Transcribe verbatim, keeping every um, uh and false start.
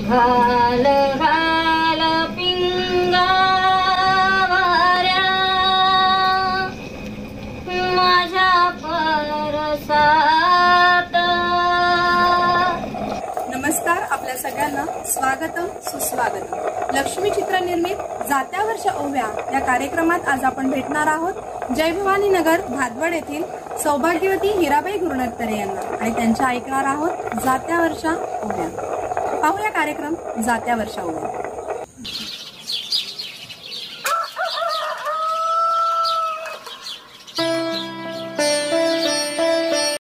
घाल घाल पिंगावऱ्या माझ्या परसात। नमस्कार, आपल्या सगळ्यांना स्वागतम सुस्वागतम। लक्ष्मी चित्रनिर्मित जात्यावर्ष ओव्या या कार्यक्रमात आज आपण भेटणार आहोत जय भवानी नगर भादवड येथील सौभाग्यवती हिराबाई गुरुनाथ तरे यांना आणि त्यांच्या ऐकणार आहोत जात्यावर्ष ओव्या। पाहूया कार्यक्रम जात्यावर्ष ओव्या।